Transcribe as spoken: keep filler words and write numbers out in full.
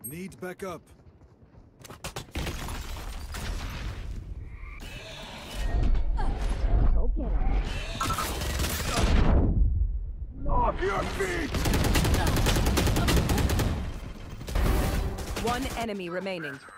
Need backup. Go get him. Off your feet! One enemy remaining.